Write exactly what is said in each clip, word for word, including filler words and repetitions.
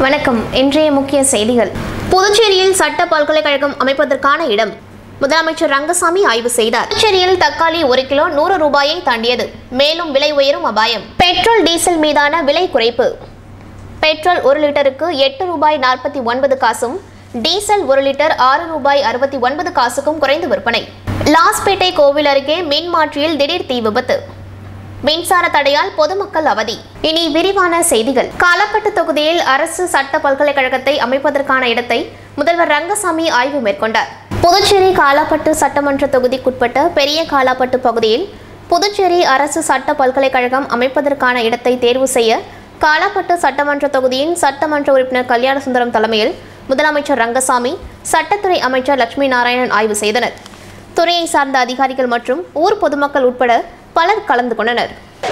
வணக்கம். இன்றைய முக்கிய செய்திகள். புதுச்சேரியில் சட்ட பல்கலைக்கழகம் அமைப்பதற்கான இடம் முதலமைச்சர் ரங்கசாமி ஆய்வு செய்தார். புதுச்சேரியில் தக்காளி ஒரு கிலோ நூறு ரூபாயை தாண்டியது. மேலும் விலை உயரும் அபாயம். பெட்ரோல் டீசல் மீதான விலை குறைப்பு. பெட்ரோல் ஒரு லிட்டருக்கு எட்டு ரூபாய் நாற்பத்தி ஒன்பது காசும் டீசல் ஒரு லிட்டர் ஆறு ரூபாய் அறுபத்தி ஒன்பது காசுக்கும் குறைந்து விற்பனை. லாஸ்பேட்டை கோவில் அருகே மின் மாற்றியில் திடீர் தீ விபத்து. மின்சார தடையால் பொதுமக்கள் அவதி. இனி விரிவான செய்திகள். காலாப்பட்டு தொகுதியில் அரசு சட்ட பல்கலைக்கழகத்தை அமைப்பதற்கான இடத்தை முதல்வர் ரங்கசாமி ஆய்வு மேற்கொண்டார். புதுச்சேரி காலாப்பட்டு சட்டமன்ற தொகுதிக்குட்பட்ட பெரிய காலாப்பட்டு பகுதியில் புதுச்சேரி அரசு சட்ட பல்கலைக்கழகம் அமைப்பதற்கான இடத்தை தேர்வு செய்ய காலாப்பட்டு சட்டமன்ற தொகுதியின் சட்டமன்ற உறுப்பினர் கல்யாண சுந்தரம் தலைமையில் முதலமைச்சர் ரங்கசாமி, சட்டத்துறை அமைச்சர் லட்சுமி நாராயணன் ஆய்வு செய்தனர். துறையை சார்ந்த அதிகாரிகள் மற்றும் ஊர் பொதுமக்கள் உட்பட பலர் கலந்து கொண்டனர்.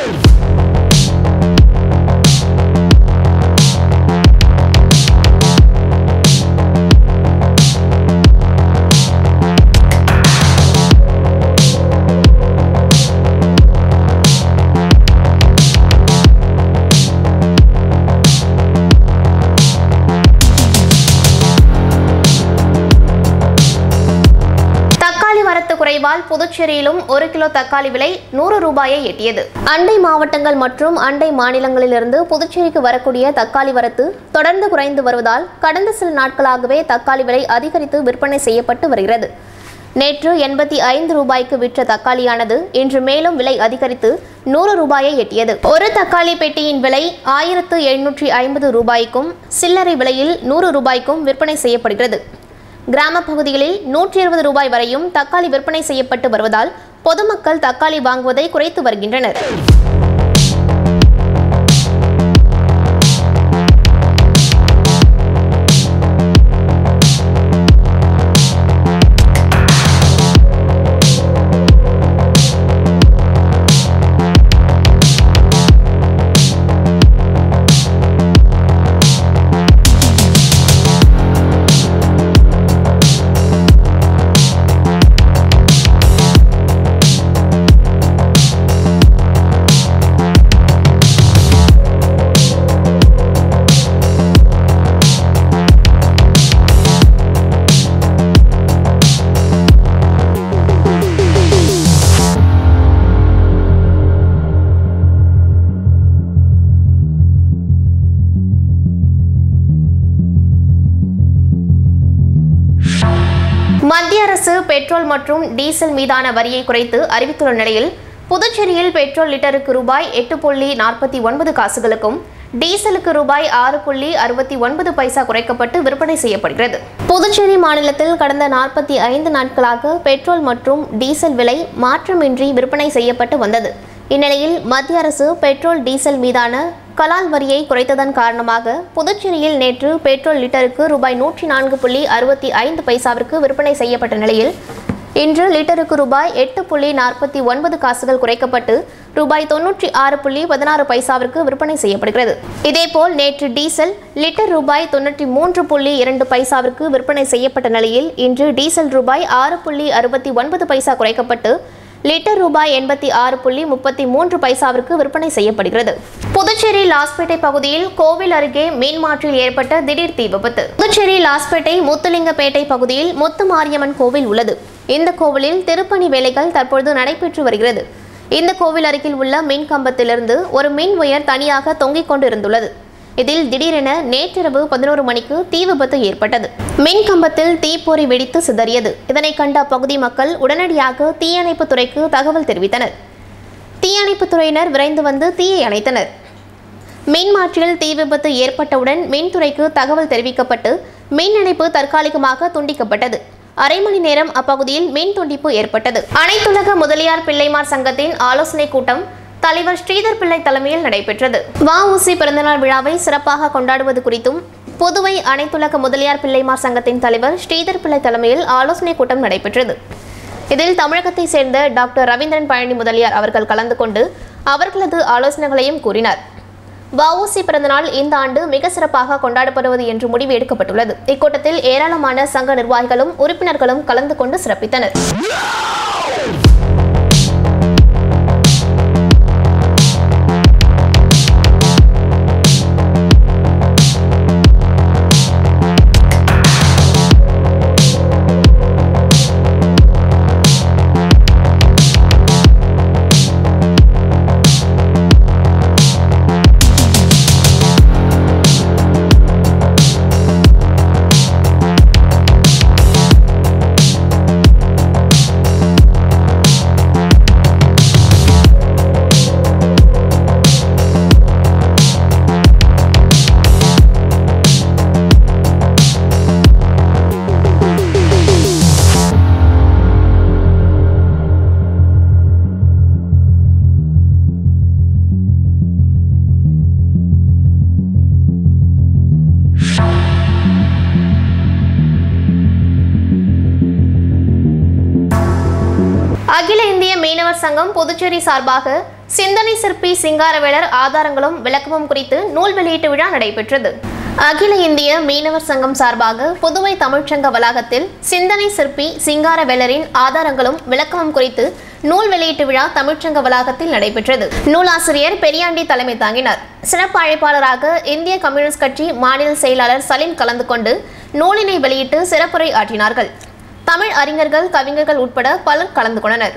குறைவால் புதுச்சேரியிலும் ஒரு கிலோ தக்காளி விலை நூறு ரூபாயை எட்டியது. அண்டை மாவட்டங்கள் மற்றும் அண்டை மாநிலங்களிலிருந்து புதுச்சேரிக்கு வரக்கூடிய தக்காளி வரத்து தொடர்ந்து குறைந்து வருவதால் கடந்த சில நாட்களாகவே தக்காளி விலை அதிகரித்து விற்பனை செய்யப்பட்டு வருகிறது. நேற்று எண்பத்தி ஐந்து ரூபாய்க்கு விற்ற தக்காளியானது இன்று மேலும் விலை அதிகரித்து நூறு ரூபாயை எட்டியது. ஒரு தக்காளி பெட்டியின் விலை ஆயிரத்து எழுநூற்றி ஐம்பது ரூபாய்க்கும் சில்லறை விலையில் நூறு ரூபாய்க்கும் விற்பனை செய்யப்படுகிறது. கிராம பகுதிகளில் நூற்றி இருபது ரூபாய் வரையும் தக்காளி விற்பனை செய்யப்பட்டு வருவதால் பொதுமக்கள் தக்காளி வாங்குவதை குறைத்து வருகின்றனர். மத்திய அரசு பெட்ரோல் மற்றும் டீசல் மீதான வரியை குறைத்து அறிவித்துள்ள நிலையில் புதுச்சேரியில் பெட்ரோல் லிட்டருக்கு ரூபாய் எட்டு புள்ளி நாற்பத்தி ஒன்பது காசுகளுக்கும் டீசலுக்கு ரூபாய் ஆறு புள்ளி அறுபத்தி ஒன்பது பைசா குறைக்கப்பட்டு விற்பனை செய்யப்படுகிறது. புதுச்சேரி மாநிலத்தில் கடந்த நாற்பத்தி ஐந்து நாட்களாக பெட்ரோல் மற்றும் டீசல் விலை மாற்றமின்றி விற்பனை செய்யப்பட்டு வந்தது. இந்நிலையில் மத்திய அரசு பெட்ரோல் டீசல் மீதான கலால் வரியை குறைத்ததன் காரணமாக புதுச்சேரியில் நேற்று பெட்ரோல் லிட்டருக்கு ரூபாய் நூற்றி நான்கு புள்ளி அறுபத்தி ஐந்து பைசாவிற்கு விற்பனை செய்யப்பட்ட நிலையில் இன்று லிட்டருக்கு ரூபாய் எட்டு புள்ளி நாற்பத்தி ஒன்பது காசுகள் குறைக்கப்பட்டு ரூபாய் தொன்னூற்றி ஆறு புள்ளி பதினாறு பைசாவிற்கு விற்பனை செய்யப்படுகிறது. இதேபோல் நேற்று டீசல் லிட்டர் ரூபாய் தொன்னூற்றி மூன்று புள்ளி இரண்டு பைசாவிற்கு விற்பனை செய்யப்பட்ட நிலையில் இன்று டீசல் ரூபாய் ஆறு புள்ளி அறுபத்தி ஒன்பது பைசா குறைக்கப்பட்டு லிட்டர் ரூபாய் எண்பத்தி ஆறு புள்ளி முப்பத்தி மூன்று பைசாவிற்கு விற்பனை செய்யப்படுகிறது. புதுச்சேரி லாஸ்பேட்டை பகுதியில் கோவில் அருகே மீன் மாற்றில் ஏற்பட்ட திடீர் தீ விபத்து. புதுச்சேரி லாஸ்பேட்டை முத்துலிங்கப்பேட்டை பகுதியில் முத்து மாரியம்மன் கோவில் உள்ளது. இந்த கோவிலில் திருப்பணி வேலைகள் தற்பொழுது நடைபெற்று வருகிறது. இந்த கோவில் அருகில் உள்ள மின் கம்பத்திலிருந்து ஒரு மின் ஒயர் தனியாக தொங்கிக் கொண்டிருந்துள்ளது. இதில் திடீரென நேற்றிரவு பதினோரு மணிக்கு தீ விபத்து ஏற்பட்டது. மின் கம்பத்தில் தீப்பொறி வெடித்து சிதறியது. இதனை கண்ட அப்பகுதி மக்கள் உடனடியாக தீயணைப்பு துறைக்கு தகவல் தெரிவித்தனர். தீயணைப்பு துறையினர் விரைந்து வந்து தீயை அணைத்தனர். மின் மாற்றியில் தீ விபத்து ஏற்பட்டவுடன் மின்துறைக்கு தகவல் தெரிவிக்கப்பட்டு மின் இணைப்பு தற்காலிகமாக துண்டிக்கப்பட்டது. அரை மணி நேரம் அப்பகுதியில் மின் துண்டிப்பு ஏற்பட்டது. அனைத்துலக முதலியார் பிள்ளைமார் சங்கத்தின் ஆலோசனை கூட்டம் தலைவர் ஸ்ரீதர் பிள்ளை தலைமையில் நடைபெற்றது. வஉசி பிறந்தநாள் விழாவை சிறப்பாக கொண்டாடுவது குறித்தும் புதுவை அனைத்துலக முதலியார் பிள்ளைமார் சங்கத்தின் தலைவர் ஸ்ரீதர் பிள்ளை தலைமையில் ஆலோசனை கூட்டம் நடைபெற்றது. இதில் தமிழகத்தை சேர்ந்த டாக்டர் ரவீந்திரன் பழனி முதலியார் அவர்கள் கலந்து கொண்டு அவர்களது ஆலோசனைகளையும் கூறினார். வஉசி பிறந்தநாள் இந்த ஆண்டு மிக சிறப்பாக கொண்டாடப்படுவது என்று முடிவு எடுக்கப்பட்டுள்ளது. இக்கூட்டத்தில் ஏராளமான சங்க நிர்வாகிகளும் உறுப்பினர்களும் கலந்து கொண்டு சிறப்பித்தனர். அகில இந்திய மீனவர் சங்கம் புதுச்சேரி சார்பாக சிந்தனை சிற்பி சிங்காரவேலர் ஆதாரங்களும் விளக்கமும் குறித்து நூல் வெளியீட்டு விழா நடைபெற்றது. அகில இந்திய மீனவர் சங்கம் சார்பாக புதுவை தமிழ்ச்சங்க வளாகத்தில் சிந்தனை சிற்பி சிங்காரவேலரின் ஆதாரங்களும் விளக்கமும் குறித்து நூல் வெளியீட்டு விழா தமிழ்ச்சங்க வளாகத்தில் நடைபெற்றது. நூலாசிரியர் பெரியாண்டி தலைமை தாங்கினார். சிறப்பு அழைப்பாளராக இந்திய கம்யூனிஸ்ட் கட்சி மாநில செயலாளர் சலீம் கலந்து கொண்டு நூலினை வெளியிட்டு சிறப்புரை ஆற்றினார்கள். தமிழ் அறிஞர்கள், கவிஞர்கள் உட்பட பலர் கலந்து கொண்டனர்.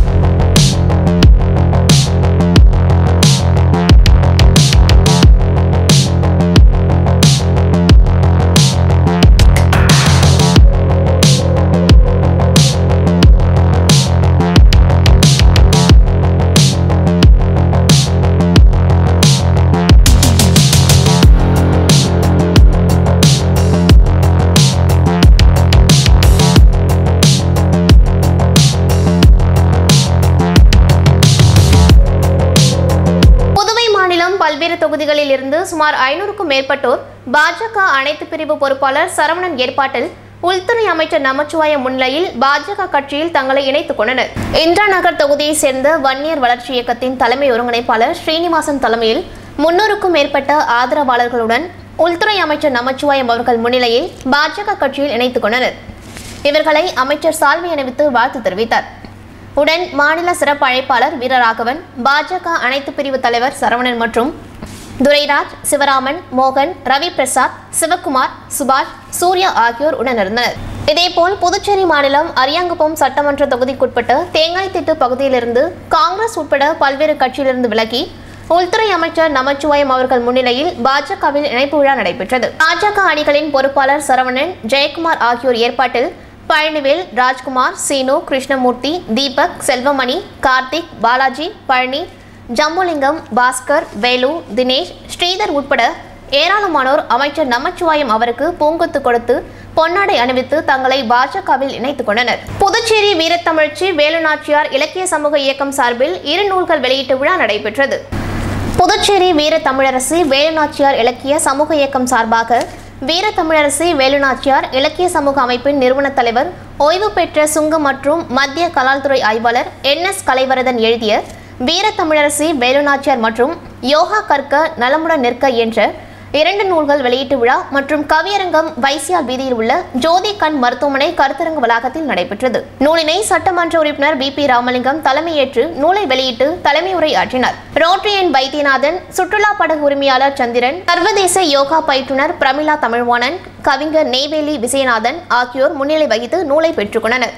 பல்வேறு தொகுதிகளில் இருந்து சுமார் ஐநூறுக்கும் மேற்பட்டோர் பாஜக அனைத்து பிரிவு பொறுப்பாளர் சரவணன் ஏற்பாட்டில் உள்துறை அமைச்சர் நமச்சிவாயம் முன்னிலையில் பாஜக கட்சியில் தங்களை இணைத்துக் கொண்டனர். இந்திரா நகர் தொகுதியைச் சேர்ந்த வன்னியர் வளர்ச்சி இயக்கத்தின் தலைமை ஒருங்கிணைப்பாளர் ஸ்ரீனிவாசன் தலைமையில் முன்னூறுக்கும் மேற்பட்ட ஆதரவாளர்களுடன் உள்துறை அமைச்சர் நமச்சிவாயம் அவர்கள் முன்னிலையில் பாஜக கட்சியில் இணைத்துக் கொண்டனர். இவர்களை அமைச்சர் சால்வை அணிவித்து வாழ்த்து தெரிவித்தார். உடன் மாநில சிறப்பு அழைப்பாளர் வீரராகவன், பாஜக அனைத்து பிரிவு தலைவர் சரவணன் மற்றும் துரைராஜ், சிவராமன், மோகன், ரவி பிரசாத், சிவகுமார், சுபாஷ், சூர்யா ஆகியோர் உடனிருந்தனர். இதேபோல் புதுச்சேரி மாநிலம் அரியாங்குப்பம் சட்டமன்ற தொகுதிக்குட்பட்ட தேங்காய்த்திட்டு பகுதியிலிருந்து காங்கிரஸ் உட்பட பல்வேறு கட்சியிலிருந்து விலகி உள்துறை அமைச்சர் நமச்சிவாயம் அவர்கள் முன்னிலையில் பாஜகவில் இணைப்பு விழா நடைபெற்றது. பாஜக அணிகளின் பொறுப்பாளர் சரவணன், ஜெயக்குமார் ஆகியோர் ஏற்பாட்டில் பழனிவேல், ராஜ்குமார், சீனு, கிருஷ்ணமூர்த்தி, தீபக், செல்வமணி, கார்த்திக், பாலாஜி, பழனி, ஜம்முலிங்கம், பாஸ்கர், வேலு, தினேஷ், ஸ்ரீதர் உட்பட ஏராளமானோர் அமைச்சர் நமச்சிவாயம் அவருக்கு பூங்கொத்து கொடுத்து பொன்னாடை அணிவித்து தங்களை பாஜகவில் இணைத்துக் கொண்டனர். புதுச்சேரி வீரத்தமிழ்ச்சி வேலுநாச்சியார் இலக்கிய சமூக இயக்கம் சார்பில் இரு நூல்கள் வெளியீட்டு விழா நடைபெற்றது. புதுச்சேரி வீர தமிழரசி வேலுநாச்சியார் இலக்கிய சமூக இயக்கம் சார்பாக வீர தமிழரசி வேலுநாச்சியார் இலக்கிய சமூக அமைப்பின் நிறுவன தலைவர், ஓய்வு பெற்ற சுங்கம் மற்றும் மத்திய கலால்துறை ஆய்வாளர் என் எஸ் கலைவரதன் எழுதிய வீர தமிழரசி வேலுநாச்சியார் மற்றும் யோகா கற்க நலமுடன் நிற்க என்ற இரண்டு நூல்கள் வெளியீட்டு விழா மற்றும் கவியரங்கம் வைசியால் வீதியில் உள்ள ஜோதி கண் மருத்துவமனை கருத்தரங்கு வளாகத்தில் நடைபெற்றது. நூலினை சட்டமன்ற உறுப்பினர் பி பி ராமலிங்கம் தலைமையேற்று நூலை வெளியிட்டு தலைமை உரை ஆற்றினார். ரோட்டரியன் வைத்தியநாதன், சுற்றுலா படகு உரிமையாளர் சந்திரன், சர்வதேச யோகா பயிற்றுனர் பிரமிளா தமிழ்வாணன், கவிஞர் நெய்வேலி விஜயநாதன் ஆகியோர் முன்னிலை வகித்து நூலை பெற்றுக் கொண்டனர்.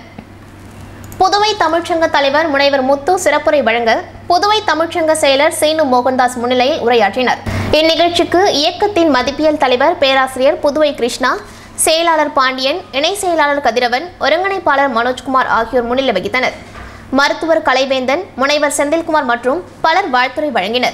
புதுவை தமிழ்ச்சங்க தலைவர் முனைவர் முத்து சிறப்புரை வழங்க புதுவை தமிழ்ச்சங்க செயலர் சீனு மோகன்தாஸ் முன்னிலையில் உரையாற்றினர். இந்நிகழ்ச்சிக்கு இயக்கத்தின் மதிப்பியல் தலைவர் பேராசிரியர் புதுவை கிருஷ்ணா, செயலாளர் பாண்டியன், இணை செயலாளர் கதிரவன், ஒருங்கிணைப்பாளர் மனோஜ்குமார் ஆகியோர் முன்னிலை வகித்தனர். மருத்துவர் கலைவேந்தன், முனைவர் செந்தில்குமார் மற்றும் பலர் வாழ்த்துரை வழங்கினர்.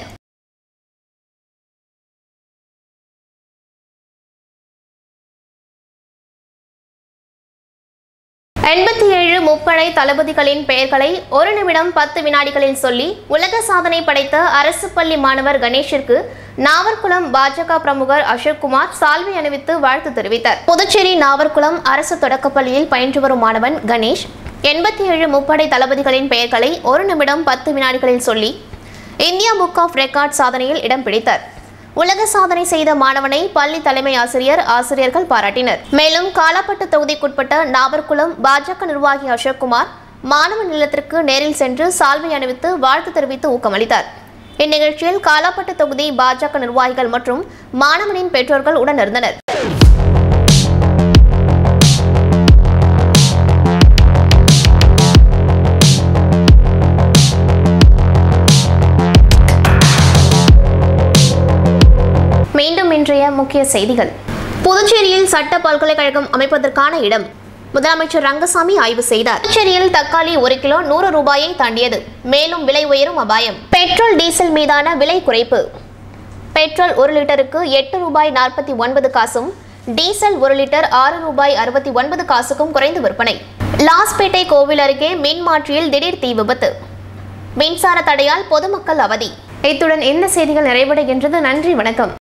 எண்பத்தி ஏழு முப்படை தளபதிகளின் பெயர்களை ஒரு நிமிடம் பத்து வினாடிகளில் சொல்லி உலக சாதனை படைத்த அரசு பள்ளி மாணவர் கணேஷிற்கு நாவற்குளம் பாஜக பிரமுகர் அசோக்குமார் சால்வை அணிவித்து வாழ்த்து தெரிவித்தார். புதுச்சேரி நாவற்குளம் அரசு தொடக்கப்பள்ளியில் பயின்று வரும் மாணவன் கணேஷ் எண்பத்தி ஏழு முப்படை தளபதிகளின் பெயர்களை ஒரு நிமிடம் பத்து வினாடிகளில் சொல்லி இந்தியா புக் ஆஃப் ரெக்கார்ட் சாதனையில் இடம் பிடித்தார். உலக சாதனை செய்த மாணவனை பள்ளி தலைமை ஆசிரியர், ஆசிரியர்கள் பாராட்டினர். மேலும் காலாப்பட்டு தொகுதிக்குட்பட்ட நாவற்குளம் பாஜக நிர்வாகி அசோக்குமார் மாணவன் இல்லத்திற்கு நேரில் சென்று சால்வை அணிவித்து வாழ்த்து தெரிவித்து ஊக்கமளித்தார். இந்நிகழ்ச்சியில் காலாப்பட்டு தொகுதி பாஜக நிர்வாகிகள் மற்றும் மாணவனின் பெற்றோர்கள் உடனிருந்தனர். மீண்டும் இன்றைய முக்கிய செய்திகள். புதுச்சேரியில் சட்ட பல்கலைக்கழகம் அமைப்பதற்கான இடம் முதலமைச்சர் ரங்கசாமி ஆய்வு செய்தார். புதுச்சேரியில் தக்காளி ஒரு கிலோ நூறு ரூபாயை தாண்டியது. மேலும் விலை உயரும் அபாயம். பெட்ரோல், டீசல் மீதான விலை குறைப்பு. பெட்ரோல் ஒரு லிட்டருக்கு எட்டு ரூபாய் நாற்பத்தி ஒன்பது காசும், டீசல் ஒரு லிட்டர் ஆறு ரூபாய் அறுபத்தி ஒன்பது காசுக்கும் குறைந்து விற்பனை. லாஸ்பேட்டை கோவில் அருகே மின் மாற்றியில் திடீர் தீ விபத்து. மின்சார தடையால் பொதுமக்கள் அவதி. இத்துடன் இந்த செய்திகள் நிறைவடைகின்றது. நன்றி, வணக்கம்.